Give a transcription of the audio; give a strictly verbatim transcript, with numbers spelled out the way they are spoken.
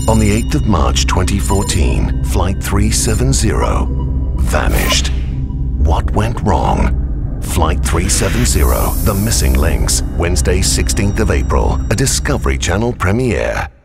On the eighth of March twenty fourteen, Flight three seventy vanished. What went wrong? Flight three seventy, The Missing Links, Wednesday sixteenth of April, a Discovery Channel premiere.